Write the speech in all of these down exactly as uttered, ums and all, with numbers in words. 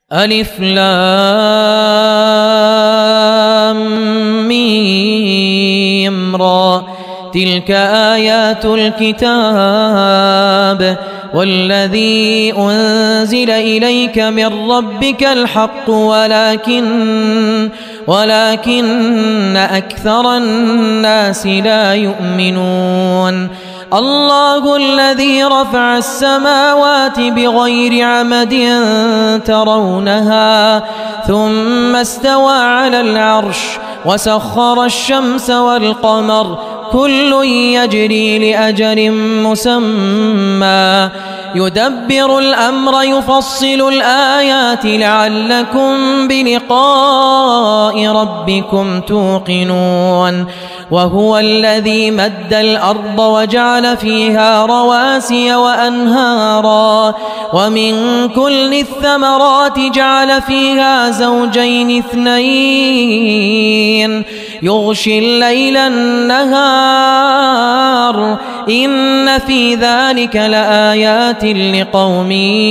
ألف لام ميم را تلك آيات الكتاب والذي أنزل إليك من ربك الحق ولكن ولكن أكثر الناس لا يؤمنون. الله الذي رفع السماوات بغير عمد ترونها ثم استوى على العرش وسخر الشمس والقمر كل يجري لأجل مسمى يدبر الأمر يفصل الآيات لعلكم بلقاء ربكم توقنون. وهو الذي مد الأرض وجعل فيها رواسي وأنهارا ومن كل الثمرات جعل فيها زوجين اثنين يغشي الليل النهار إن في ذلك لآيات لقوم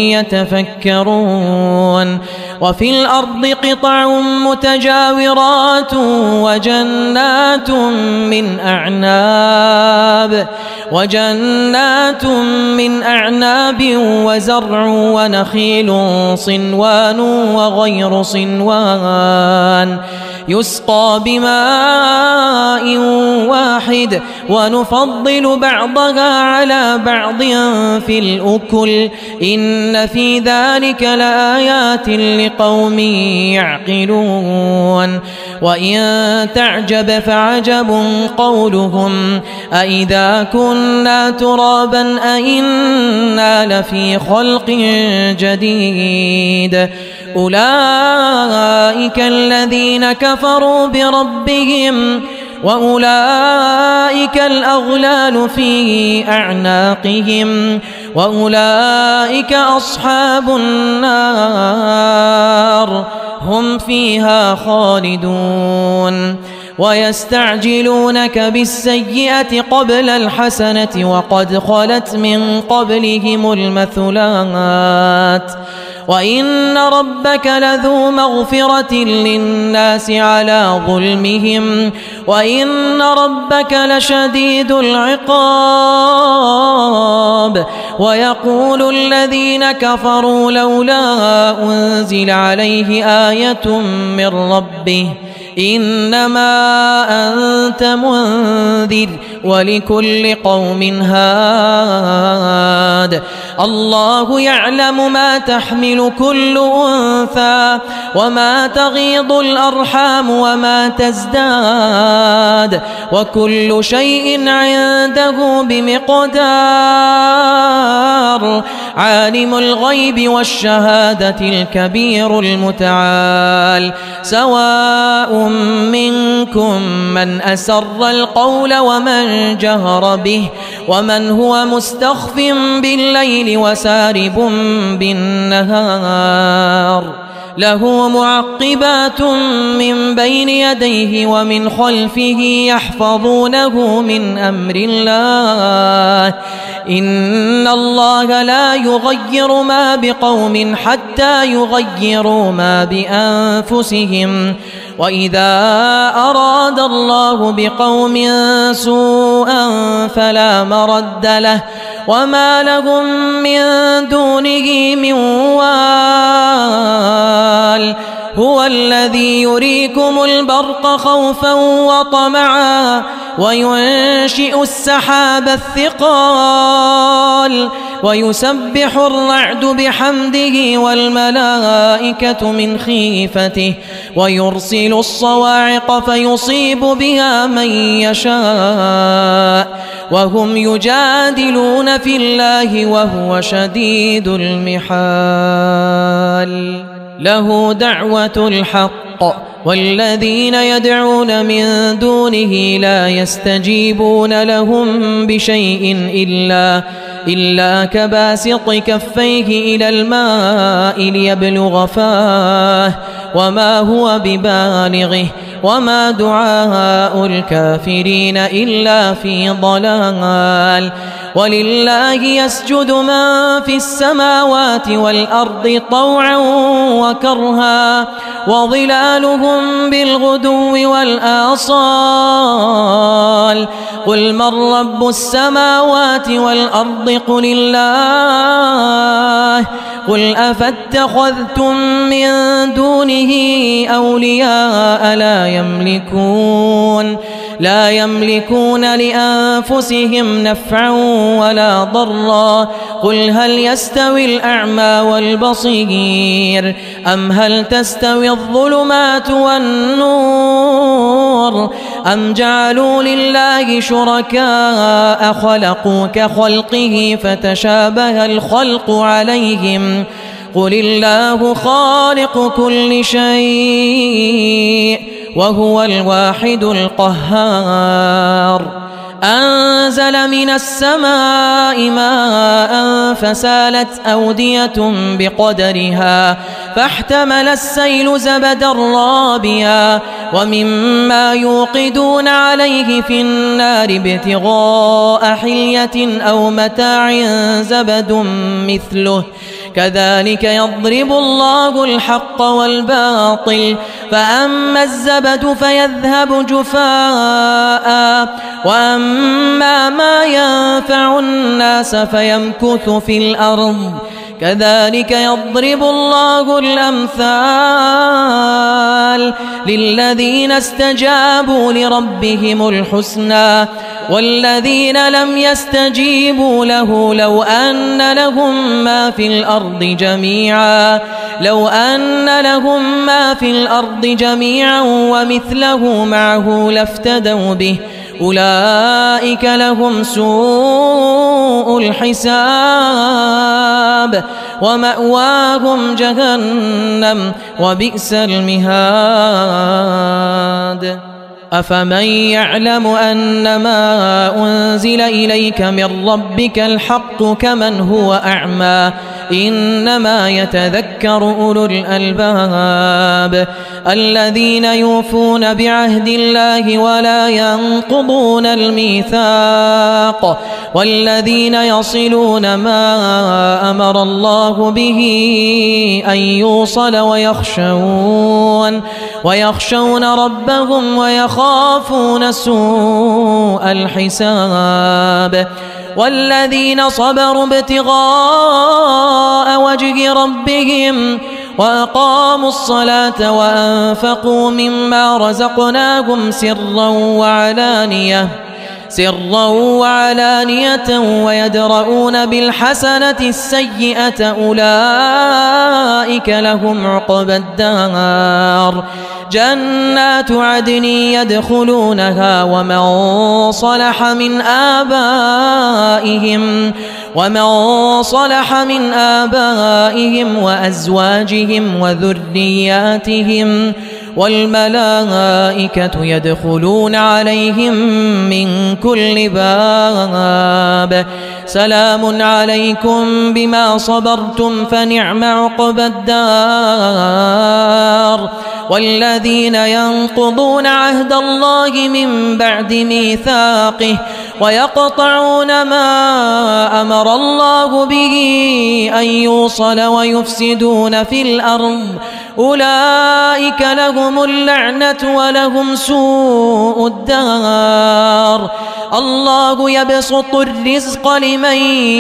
يتفكرون. وفي الأرض قطع متجاورات وجنات من أعناب وجنات من أعناب وزرع ونخيل صنوان وغير صنوان يسقى بماء واحد ونفضل بعضها على بعض في الأكل إن في ذلك لآيات لقوم يعقلون. وإن تعجب فعجب قولهم أإذا كنا ترابا أإنا لفي خلق جديد أولئك الذين كفروا بربهم وأولئك الأغلال في أعناقهم وأولئك أصحاب النار هم فيها خالدون. ويستعجلونك بالسيئة قبل الحسنة وقد خلت من قبلهم المثلات وإن ربك لذو مغفرة للناس على ظلمهم وإن ربك لشديد العقاب. ويقول الذين كفروا لولا أنزل عليه آية من ربه إنما أنت منذر ولكل قوم هاد. الله يعلم ما تحمل كل أنثى وما تغيض الأرحام وما تزداد وكل شيء عنده بمقدار. عالم الغيب والشهادة الكبير المتعال سواء منكم من أسر القول ومن جهر به ومن هو مستخف بالليل وسارب بالنهار له معقبات من بين يديه ومن خلفه يحفظونه من أمر الله إن الله لا يغير ما بقوم حتى يغيروا ما بأنفسهم وإذا أراد الله بقوم سوءا فلا مرد له وما لهم من دونه من وال. هو الذي يريكم البرق خوفا وطمعا وينشئ السحاب الثقال ويسبح الرعد بحمده والملائكة من خيفته ويرسل الصواعق فيصيب بها من يشاء وهم يجادلون في الله وهو شديد المحال. له دعوة الحق والذين يدعون من دونه لا يستجيبون لهم بشيء إلا إلا كباسط كفيه إلى الماء ليبلغ فاه وما هو ببالغه وما دعاء الكافرين إلا في ضلال. ولله يسجد من في السماوات والأرض طوعا وكرها وظلالهم بالغدو والآصال قل من رب السماوات والأرض قل الله قل أفاتخذتم من دونه أولياء لا يملكون لا يملكون لأنفسهم نفعا ولا ضرا قل هل يستوي الأعمى والبصير أم هل تستوي الظلمات والنور أم جعلوا لله شركاء خلقوا كخلقه فتشابه الخلق عليهم قل الله خالق كل شيء وهو الواحد القهار أنزل من السماء ماء فسالت أودية بقدرها فاحتمل السيل زبدا رابيا ومما يوقدون عليه في النار ابتغاء حلية أو متاع زبد مثله كذلك يضرب الله الحق والباطل فأما الزبد فيذهب جفاء وأما ما ينفع الناس فيمكث في الأرض كذلك يضرب الله الأمثال للذين استجابوا لربهم الحسنى والذين لم يستجيبوا له لو أن لهم ما في الأرض جميعا لو أن لهم ما في الأرض جميعا ومثله معه لافتدوا به أولئك لهم سوء الحساب ومأواهم جهنم وبئس المهاد أفمن يعلم أنما أنزل إليك من ربك الحق كمن هو أعمى إنما يتذكر أولو الألباب الذين يوفون بعهد الله ولا ينقضون الميثاق والذين يصلون ما أمر الله به أن يوصل ويخشون ويخشون ربهم ويخافون سوء الحساب والذين صبروا ابتغاء وجه ربهم وأقاموا الصلاة وأنفقوا مما رزقناهم سرا وعلانية سرا وعلانية ويدرؤون بالحسنة السيئة أولئك لهم عقبى الدار جنات عدن يدخلونها ومن صلح من آبائهم ومن صلح من آبائهم وأزواجهم وذرياتهم والملائكة يدخلون عليهم من كل باب سلام عليكم بما صبرتم فنعم عقبى الدار والذين ينقضون عهد الله من بعد ميثاقه ويقطعون ما أمر الله به أن يوصل ويفسدون في الأرض أولئك لهم اللعنة ولهم سوء الدار الله يبسط الرزق لمن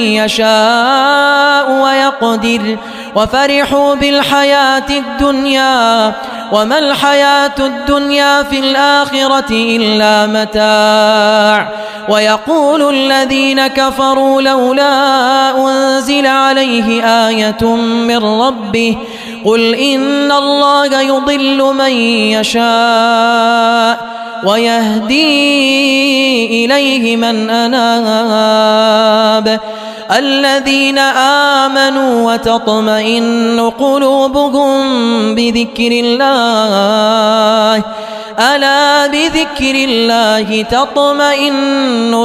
يشاء ويقدر وفرحوا بالحياة الدنيا وما الحياة الدنيا في الآخرة إلا متاع ويقول الذين كفروا لولا أنزل عليه آية من ربه قل إن الله يضل من يشاء ويهدي إليه من أناب الذين آمنوا وتطمئن قلوبهم بذكر الله ألا بذكر الله تطمئن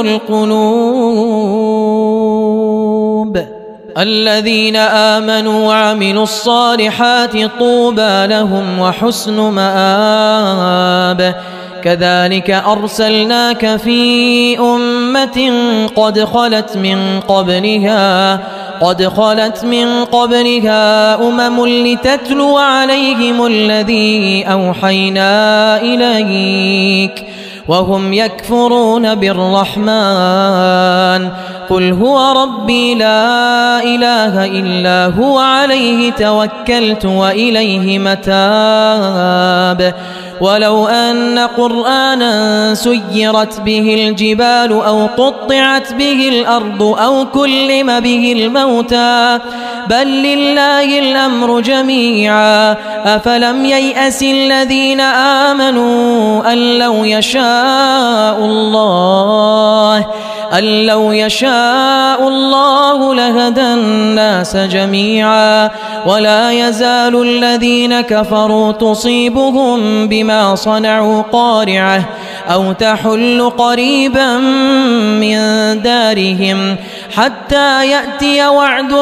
القلوب الذين آمنوا وعملوا الصالحات طوبى لهم وحسن مآب كذلك أرسلناك في أمة قد خلت من قبلها قد خلت من قبلها أمم لتتلو عليهم الذي أوحينا إليك وهم يكفرون بالرحمن قل هو ربي لا إله إلا هو عليه توكلت وإليه متاب ولو أن قرآنا سيرت به الجبال أو قطعت به الأرض أو كلم به الموتى بل لله الأمر جميعا أفلم ييأس الذين آمنوا أن لو يشاء الله أن لو يشاء الله لهدى الناس جميعا ولا يزال الذين كفروا تصيبهم بما صنعوا قارعة أو تحل قريبا من دارهم حتى يأتي وعد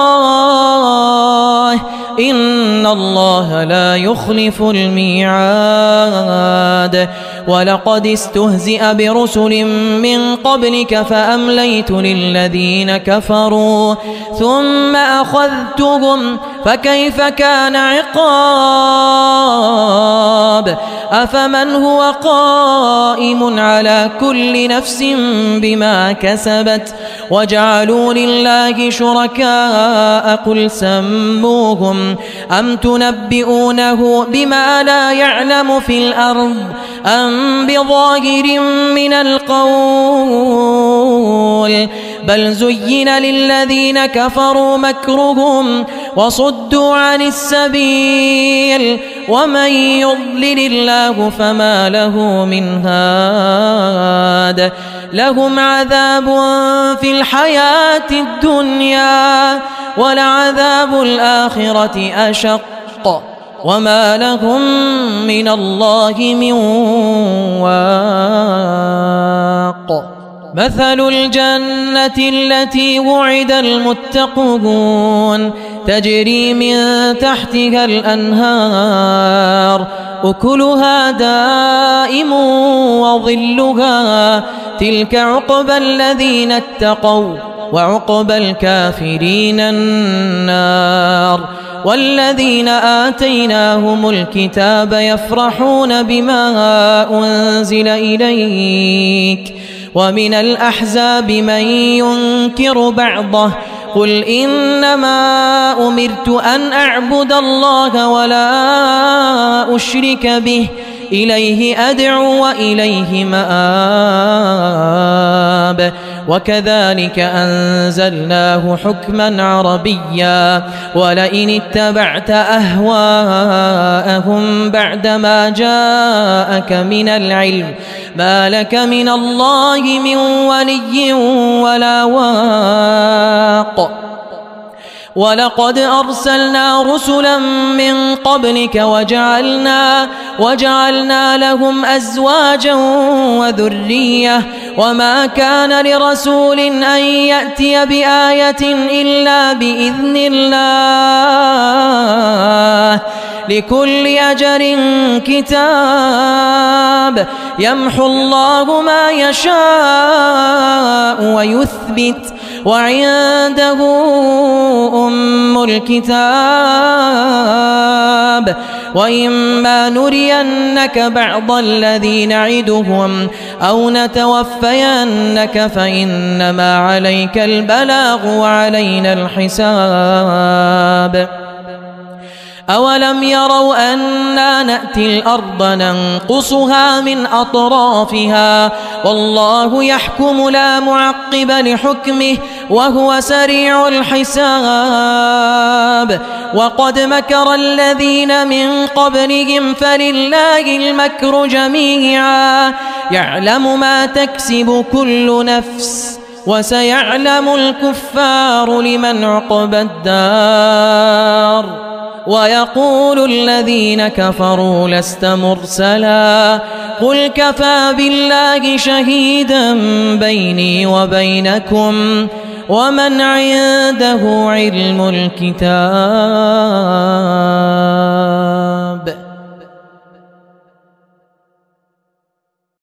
الله إن الله لا يخلف الميعاد ولقد استهزئ برسل من قبلك فأمليت للذين كفروا ثم أخذتهم فكيف كان عقاب أفمن هو قائم على كل نفس بما كسبت وجعلوا لله شركاء قل سموهم أم تنبئونه بما لا يعلم في الأرض أم بظاهر من القول بل زين للذين كفروا مكرهم وصدوا عن السبيل ومن يضلل الله فما له من هاد لهم عذاب في الحياة الدنيا ولعذاب الآخرة أشق وما لهم من الله من واق مثل الجنة التي وعد المتقون تجري من تحتها الأنهار أكلها دائم وظلها تلك عقبى الذين اتقوا وعقبى الكافرين النار والذين آتيناهم الكتاب يفرحون بما أنزل إليك ومن الأحزاب من ينكر بعضه قل إنما أمرت أن أعبد الله ولا أشرك به إليه أدعو وإليه مآب وكذلك أنزلناه حكما عربيا ولئن اتبعت أهواءهم بعدما جاءك من العلم ما لك من الله من ولي ولا واق ولقد أرسلنا رسلا من قبلك وجعلنا, وجعلنا لهم أزواجا وذرية وما كان لرسول أن يأتي بآية إلا بإذن الله لكل أجل كتاب يمحو الله ما يشاء ويثبت وعنده أم الكتاب وإما نرينك بعض الذي نعدهم أو نتوفينك فإنما عليك البلاغ وعلينا الحساب أولم يروا أنا نأتي الأرض ننقصها من أطرافها والله يحكم لا معقب لحكمه وهو سريع الحساب وقد مكر الذين من قبلهم فلله المكر جميعا يعلم ما تكسب كل نفس وسيعلم الكفار لمن عقبى الدار ويقول الذين كفروا لست مرسلا قل كفى بالله شهيدا بيني وبينكم ومن عنده علم الكتاب